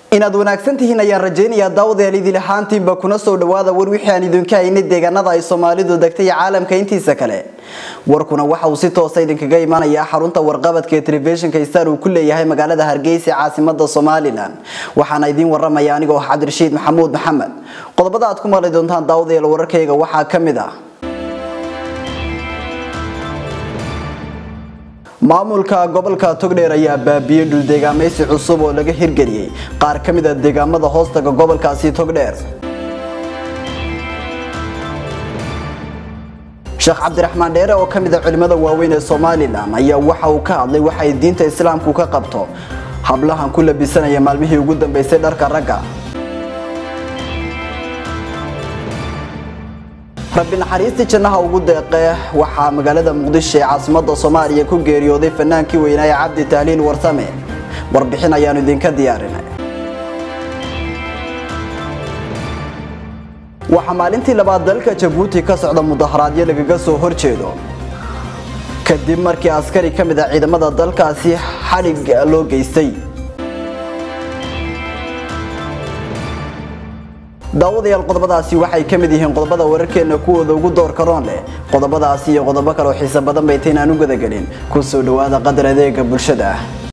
inaad wanaagsantihiin ayaan rajaynayaa daawadayaal idil ahaantiinba kuna soo dhawaada war wixii aan idinka haynay deegaanada ay Soomaalidu degtay caalamka intiisa kale warkuna waxa uu si toos ah idinkaga imaanayaa xarunta warqabadka ee telefishinka Star uu ku leeyahay magaalada Hargeysa caasimadda Soomaaliland waxaana idin warramaya anigoo Cabdirashiid Maxamuud Maxamed qodobada aad ku maqli doontaan daawadayaal wararkayga waxaa kamid ah maamulka gobolka Togdheer ayaa baabiyay dhul deegaameysi cusub oo laga hirgeliyay qaar kamid ah deegaamada hoostaga gobolkaasi Togdheer Sheekh Cabdiraxmaan Dheere oo kamid ah culimada waaweyn ee Soomaaliland ayaa waxa uu ka hadlay waxa ay diinta Islaamku ka qabto hablahan ku labisanaya maalmihii ugu dambeysay dharka ragga ربنا حريستي جنها وجود وحى مجالد مقدش عاصمة الصومالية كوجيريو ضيف فنان كوينا يا عبد تهليل ورثمه وربحنا يانو دين كديارنا وحمالنتي لبعض ذلك جبوتي كسر المظاهرات يلقى قصو هرشيدو كديم مركي عسكري كم إذا عيد مدى ذلك أسي حرق لوجيستي daawadayaal qodobadaasi waxay kamid yihiin qodobada wararkeena kuwooda ugu door karoon leh qodobadaasi iyo qodobo kale oo xiiso badan bay taynaan u gadagalin ku soo dhawaada qadar adeega bulshada